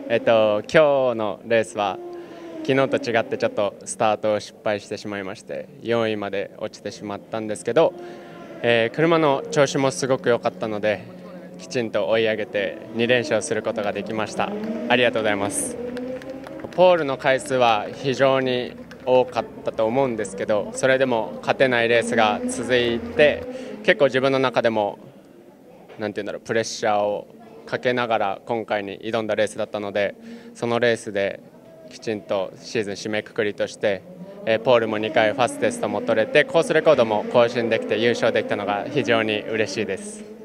今日のレースは昨日と違ってちょっとスタートを失敗してしまいまして4位まで落ちてしまったんですけど、車の調子もすごく良かったのできちんと追い上げて2連勝することができました。ありがとうございます。ポールの回数は非常に多かったと思うんですけど、それでも勝てないレースが続いて結構自分の中でもプレッシャーをかけながら今回に挑んだレースだったので、そのレースできちんとシーズン締めくくりとしてポールも2回ファステストも取れてコースレコードも更新できて優勝できたのが非常に嬉しいです。